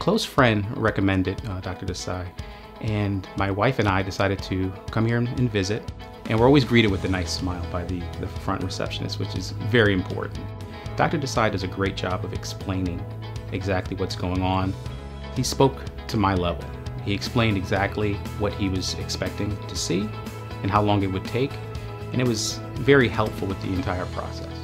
close friend recommended Dr. Desai, and my wife and I decided to come here and visit. And we're always greeted with a nice smile by the front receptionist, which is very important. Dr. Desai does a great job of explaining exactly what's going on. He spoke to my level. He explained exactly what he was expecting to see and how long it would take, and it was very helpful with the entire process.